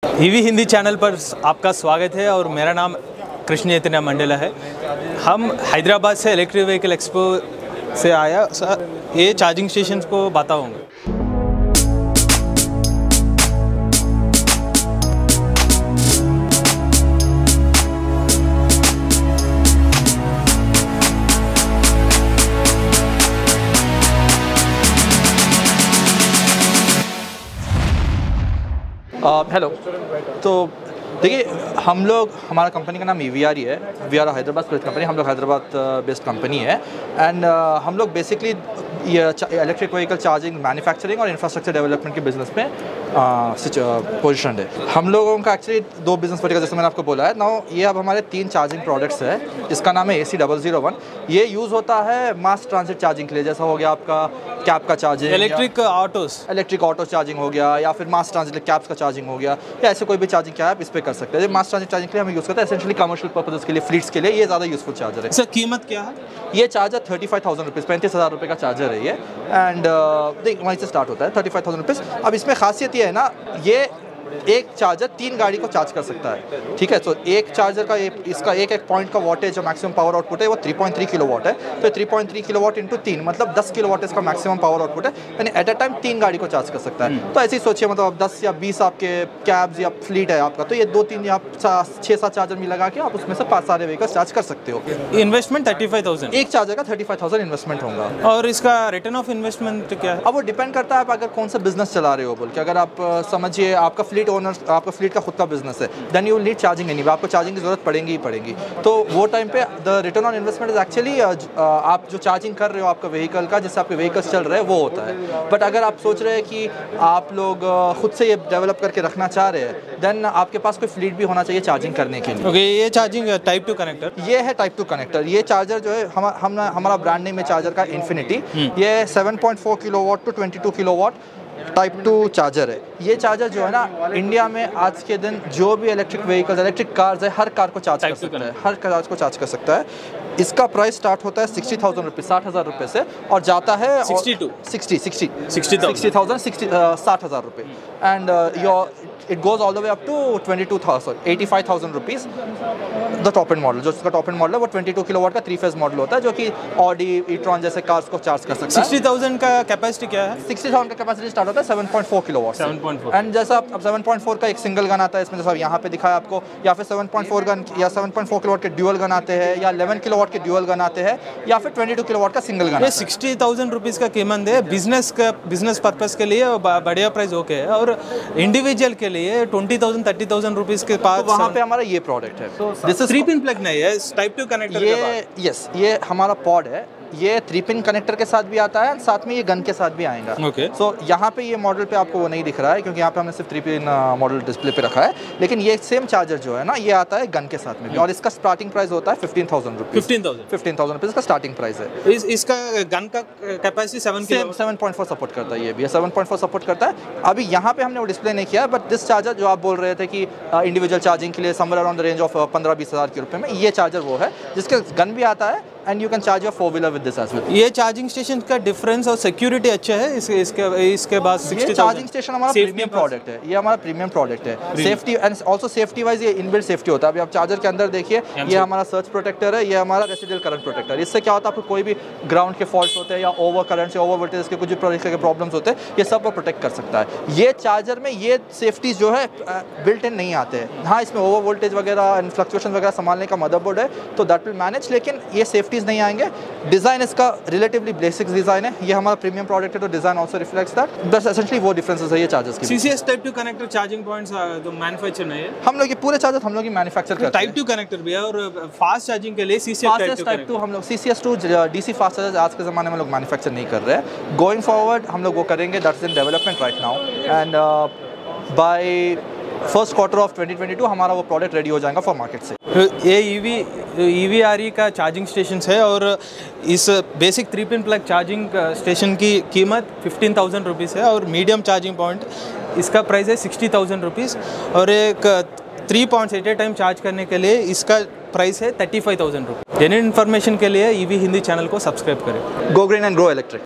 EV Hindi channel पर आपका स्वागत है और मेरा नाम कृष्ण चैतन्य मंडला है। हम हैदराबाद से इलेक्ट्रिक व्हीकल एक्सपो से आया सर, ये चार्जिंग स्टेशन को बताऊंगा। हेलो। तो देखिए, हमारा कंपनी का नाम EVRE है। We are Hyderabad based company. हम लोग हैदराबाद बेस्ड कंपनी है एंड हम लोग बेसिकली ये इलेक्ट्रिक व्हीकल चार्जिंग मैन्युफैक्चरिंग और इंफ्रास्ट्रक्चर डेवलपमेंट के बिजनेस में पोजिशन है। हम लोगों का एक्चुअली दो बिजनेस वर्टिकल जैसे मैंने आपको बोला है ना। ये अब हमारे 3 चार्जिंग प्रोडक्ट्स है। इसका नाम है AC001। ये यूज़ होता है मास ट्रांसिट चार्जिंग के लिए, जैसा हो गया आपका कैब का चार्जिंग, इलेक्ट्रिक ऑटो चार्जिंग हो गया, या फिर मास ट्रांसिट कैब्स का चार्जिंग हो गया, या ऐसे कोई भी चार्जिंग क्या आप इस पर कर सकते हैं। मास ट्रांसिट चार्जिंग के लिए हम यूज़ करते हैं एसेंशियली कमर्शियल पर्पजेस के लिए, फ्लीट्स के लिए ये ज़्यादा यूजफुल चार्जर है। सर कीमत क्या है? ये चार्जर 35,000 रुपीज़, 35,000 रुपये का चार्जर है ये। एंड देख वहीं से स्टार्ट होता है 35,000 रुपीज़। अब इसमें खासियत ये है ना, ये एक चार्जर 3 गाड़ी को चार्ज कर सकता है। ठीक है, तो एक चार्जर का इसका एक पॉइंट का वॉटेज जो मैक्सिमम पावर आउटपुट है वो 3.3 किलोवाट है। तो 3.3 किलोवाट इंटू 3 मतलब 10 किलोवाट इसका मैक्सिमम पावर आउटपुट है, यानी एट अ टाइम 3 गाड़ी को चार्ज कर सकता है। तो ऐसे ही सोचिए, मतलब आप 10 या 20 आपके कैब्स या फ्लीट है आपका, तो ये 2-3 या 6-7 चार्जर में लगा के आप उसमें से 5 सारे व्हीकल्स चार्ज कर सकते हो। इन्वेस्टमेंट 35,000, एक चार्जर का 35,000 इन्वेस्टमेंट होगा। और इसका रिटर्न ऑफ इन्वेस्टमेंट क्या है? अब वो डिपेंड करता है आप अगर कौन सा बिजनेस चला रहे हो बोल के। अगर आप समझिए आपका फ्लीट का खुद का बिजनेस है, then you need charging anyway, आपको चार्जिंग की जरूरत पड़ेगी ही पड़ेगी। तो वो टाइम पे the return on investment is actually आप जो चार्जिंग कर रहे हो आपका व्हीकल का, जिससे आपके व्हीकल्स चल रहे हैं, वो होता है। बट अगर आप सोच रहे हैं कि आप लोग खुद से ये डेवलप करके रखना चाह रहे हैं, देन आपके पास कोई फ्लीट भी होना चाहिए चार्जिंग करने के लिए। ओके, ये चार्जिंग टाइप 2 कनेक्टर, ये है टाइप 2 कनेक्टर। ये चार्जर जो है हमारा ब्रांड नेम है चार्जर का इन्फिनिटी। ये 7.4 kilowatt to 22 kilowatt type 2 charger है। ये चार्जर जो है ना, इंडिया में आज के दिन जो भी इलेक्ट्रिक व्हीकल्स, इलेक्ट्रिक कार्स है, हर कार को चार्ज कर सकता है, हर कार को चार्ज कर सकता है। इसका प्राइस स्टार्ट होता है 60,000 रुपये, 60,000 रुपये से, और जाता है 60,000 रुपये। And it goes all the way up to 85,000 rupees the top end model. जो इसका टॉप एंड मॉडल है वो 22 किलोवाट का 3 फेज मॉडल होता है, जो कि ऑडी, ई-ट्रॉन जैसे कार्स को चार्ज कर सकता है। 60,000 का कैपेसिटी क्या है? 60,000 का कैपेसिटी स्टार्ट होता है 7.4 किलोवाट, 7.4। एंड जैसा अब 7.4 का एक सिंगल गन आता है इसमें, जैसा यहाँ पे दिखाया आपको, या फिर 7.4 गन या 7.4 किलोवाट के ड्यूअल गन आते हैं, या 11 किलोवाट के ड्यूअल गन आते हैं, या फिर 22 किलोवाट का सिंगल गन। 60,000 रुपीज़ का कीमत है। बिजनेस पर्पस के लिए बढ़िया प्राइस ओके है, और इंडिविजुअल के लिए 20,000 30,000 रुपीज़ के पास वहाँ पे हमारा ये प्रोडक्ट है। दिस इज 3 पिन प्लग नहीं है, टाइप 2 कनेक्टर। ये हमारा पॉड है। ये 3 पिन कनेक्टर के साथ भी आता है, साथ में ये गन के साथ भी आएगा। ओके। सो यहाँ पे ये मॉडल पे आपको वो नहीं दिख रहा है, क्योंकि यहाँ पे हमने सिर्फ 3 पिन मॉडल डिस्प्ले पे रखा है। लेकिन ये सेम चार्जर जो है ना, ये आता है गन के साथ में भी, और इसका स्टार्टिंग प्राइस होता है 15,000 रुपीज़। 15,000 रुपीज़ का स्टार्टिंग प्राइस है। इसका गन का कैपेसिटी 7.4 सपोर्ट करता है। ये भी 7.4 सपोर्ट करता है। अभी यहाँ पे हमने वो डिस्प्ले नहीं किया, बट दिस चार्जर जो आप बोल रहे थे कि इंडिविजुअल चार्जिंग के लिए somewhere around the range of 15-20 हज़ार के रुपये में, ये चार्जर वो है जिसके गन भी आता है, and you can charge your four wheeler with this as well. ये चार्जिंग स्टेशन का डिफरेंस और सिक्योरिटी अच्छा है इसके बाद 60,000। चार्जिंग स्टेशन हमारा प्रीमियम प्रोडक्ट है। ये हमारा प्रीमियम प्रोडक्ट है। Safety and also safety wise ये इनबिल्ट सेफ्टी होता है। अभी आप चार्जर के अंदर देखिए, ये हमारा सर्च प्रोटेक्टर है, ये हमारा रेसिडुअल करंट प्रोटेक्टर है। इससे क्या होता है, आपको कोई भी ग्राउंड के फॉल्ट होते हैं या ओवर करंट से ओवर वोल्टेज के कुछ भी प्रॉब्लम्स होते हैं, ये सब को प्रोटेक्ट कर सकता है। ये चार्जर में ये सेफ्टी जो है बिल्ट इन नहीं आते हैं। हाँ, इसमें ओवर वोल्टेज वगैरह एंड फ्लक्चुएशन वगैरह संभालने का मदरबोर्ड है, तो दैट विल मैनेज, लेकिन ये सेफ्टीज नहीं आएंगे। डिज़ाइन इसका रिलेटिवली बेसिक डिज़ाइन है। ये हमारा प्रीमियम प्रोडक्ट है, तो डिज़ाइन ऑल्सो रिफ्लेक्ट्स दैट। बस एसेंशियली वो डिफरेंसेस है ये चार्जर्स की। CCS type 2 connector charging points जो मैन्युफैक्चर नहीं है, हम लोग ये पूरे चार्जर हम लोग ही मैन्युफैक्चर करते हैं। टाइप 2 कनेक्टर भी है, और फास्ट चार्जिंग के लिए CCS टाइप 2 हम लोग CCS2 DC फास्ट चार्जर्स आज के ज़माने में लोग मैन्युफैक्चर नहीं कर रहे हैं। गोइंग फॉरवर्ड हम लोग वो करेंगे, that's in development right now, and by first quarter of 2022 हमारा वो प्रोडक्ट रेडी हो जाएगा फॉर मार्केट से। ये EVRE का चार्जिंग स्टेशन है, और इस basic 3 pin plug charging station की कीमत 15,000 रुपीज़ है, और मीडियम चार्जिंग पॉइंट इसका प्राइस है 60,000 रुपीज़, और एक 3 points at a time charge करने के लिए इसका प्राइस है 35,000 रुपीज़। जेन्युइन इन्फॉर्मेशन के लिए EV हिंदी चैनल को सब्सक्राइब करें। Go green and grow electric.